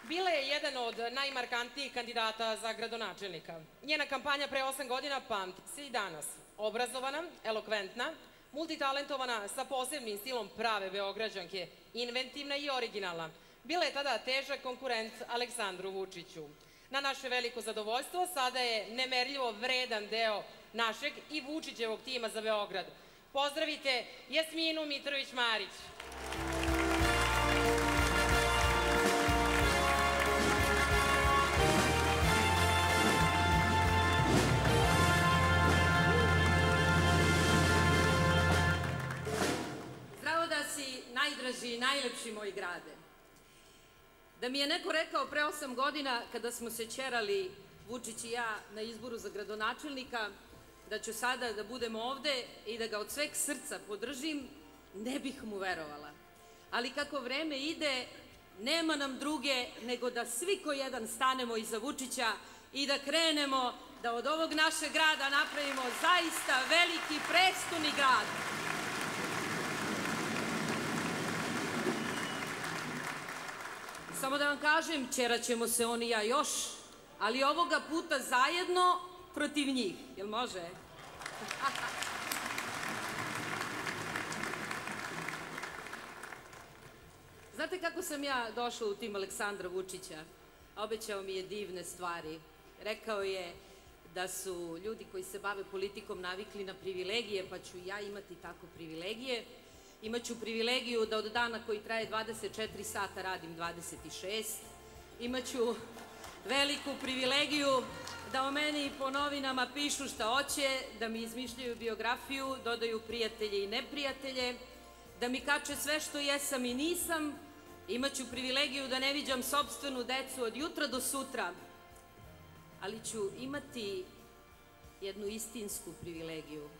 Bila je jedan od najmarkantnijih kandidata za gradonačelnika. Njena kampanja pre 8 godina pamti se i danas. Obrazovana, elokventna, multitalentovana, sa posebnim stilom prave Beograđanke, inventivna i originalna. Bila je tada težak konkurent Aleksandru Vučiću. Na naše veliko zadovoljstvo sada je nemerljivo vredan deo našeg i Vučićevog tima za Beograd. Pozdravite Jasminu Mitrović-Marić. Zdravo da si najdraži i najlepši moj grade. Da mi je neko rekao pre 8 godina, kada smo se ćerali Vučić i ja na izboru za gradonačelnika, da ću sada da budem ovde i da ga od sveg srca podržim, ne bih mu verovala. Ali kako vreme ide, nema nam druge nego da svi ko jedan stanemo iza Vučića i da krenemo da od ovog našeg grada napravimo zaista veliki prestoni grad. Samo da vam kažem, ćeraćemo se on i ja još, ali ovoga puta zajedno protiv njih. Jel može? Znate kako sam ja došla u tim Aleksandra Vučića? Obećao mi je divne stvari. Rekao je da su ljudi koji se bave politikom navikli na privilegije, pa ću ja imati tako privilegije. Imaću privilegiju da od dana koji traje 24 sata radim 26. Imaću veliku privilegiju da o meni po novinama pišu šta hoće, da mi izmišljaju biografiju, dodaju prijatelje i neprijatelje, da mi kače sve što jesam i nisam. Imaću privilegiju da ne viđam sopstvenu decu od jutra do sutra, ali ću imati jednu istinsku privilegiju.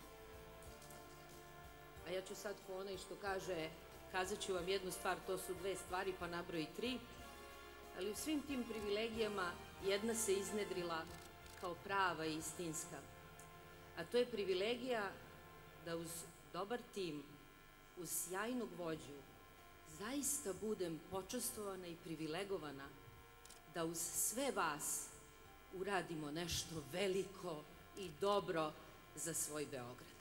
A ja ću sad po onaj što kaže, kazat ću vam jednu stvar, to su dve stvari, pa nabroji tri, ali u svim tim privilegijama jedna se iznedrila kao prava i istinska, a to je privilegija da uz dobar tim, uz sjajnog vođu, zaista budem počastovana i privilegovana da uz sve vas uradimo nešto veliko i dobro za svoj Beograd.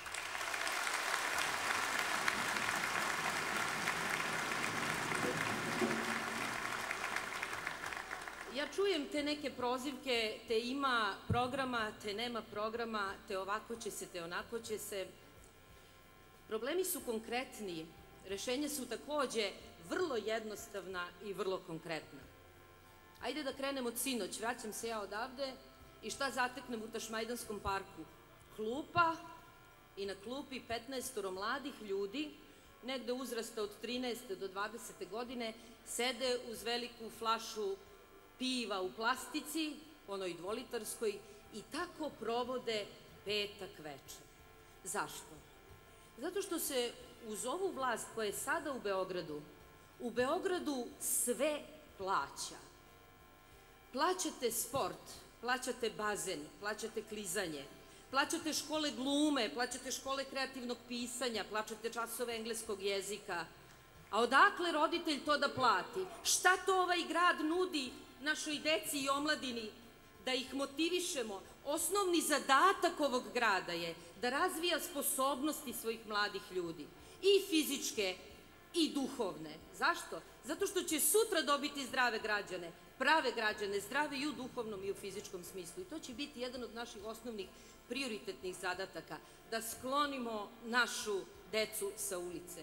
Ja čujem te neke prozivke, te ima programa, te nema programa, te ovako će se, te onako će se. Problemi su konkretni, rešenja su takođe vrlo jednostavna i vrlo konkretna. Ajde da krenemo od sinoć, vraćam se ja odavde i šta zateknem u Tašmajdanskom parku? Klupa i na klupi 15 mladih ljudi, negde uzrasta od 13. do 20. godine, sede uz veliku flašu piva u plastici, onoj dvolitarskoj, i tako provode petak večer. Zašto? Zato što se uz ovu vlast koja je sada u Beogradu sve plaća. Plaćate sport, plaćate bazen, plaćate klizanje, plaćate škole glume, plaćate škole kreativnog pisanja, plaćate časove engleskog jezika. A odakle roditelj to da plati? Šta to ovaj grad nudi našoj deci i omladini? Da ih motivišemo. Osnovni zadatak ovog grada je da razvija sposobnosti svojih mladih ljudi. I fizičke i duhovne. Zašto? Zato što će sutra dobiti zdrave građane, prave građane, zdrave i u duhovnom i u fizičkom smislu. I to će biti jedan od naših osnovnih prioritetnih zadataka. Da sklonimo našu decu sa ulice.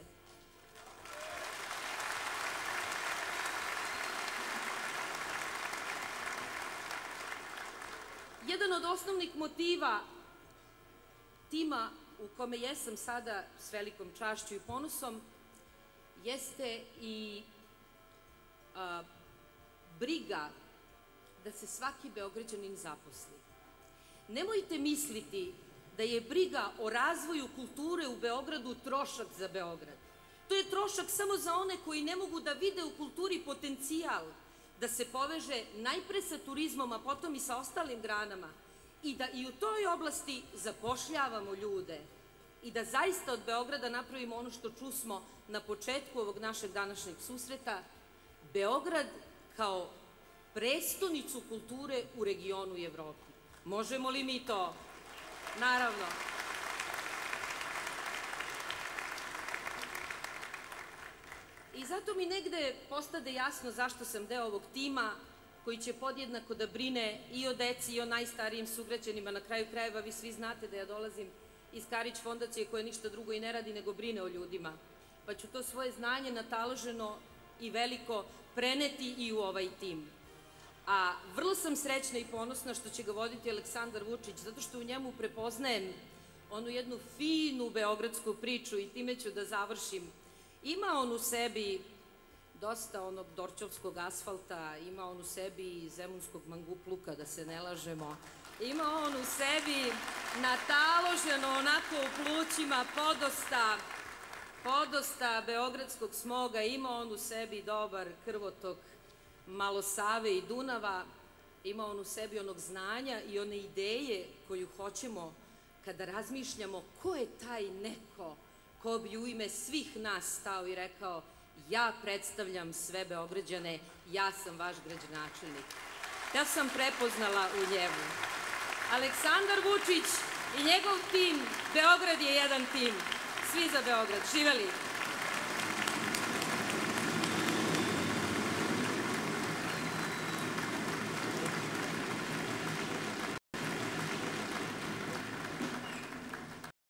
Jedan od osnovnih motiva tima u kome jesam sada s velikom čašću i ponosom jeste i briga da se svaki Beograđanin zaposli. Nemojte misliti da je briga o razvoju kulture u Beogradu trošak za Beograd. To je trošak samo za one koji ne mogu da vide u kulturi potencijal da se poveže najpre sa turizmom, a potom i sa ostalim granama i da i u toj oblasti zapošljavamo ljude i da zaista od Beograda napravimo ono što čusmo na početku ovog našeg današnjeg susreta, Beograd kao prestonicu kulture u regionu i Evropi. Možemo li mi to? Naravno. I zato mi negde postade jasno zašto sam deo ovog tima koji će podjednako da brine i o deci i o najstarijim sugrađanima. Na kraju krajeva vi svi znate da ja dolazim iz Karić fondacije koja ništa drugo i ne radi nego brine o ljudima. Pa ću to svoje znanje nataloženo i veliko preneti i u ovaj tim. A vrlo sam srećna i ponosna što će ga voditi Aleksandar Vučić, zato što u njemu prepoznajem onu jednu finu beogradsku priču i time ću da završim. Ima on u sebi dosta onog dorćovskog asfalta, ima on u sebi zemunskog mangupluka, da se ne lažemo. Ima on u sebi nataloženo onako u plućima podosta beogradskog smoga, ima on u sebi dobar krvotok malo Save i Dunava, ima on u sebi onog znanja i one ideje koju hoćemo kada razmišljamo ko je taj neko ko bi u ime svih nas stao i rekao ja predstavljam sve Beograđane, ja sam vaš gradonačelnik. Ja sam prepoznala u njemu. Aleksandar Vučić i njegov tim, Beograd je jedan tim. Svi za Beograd. Živeli!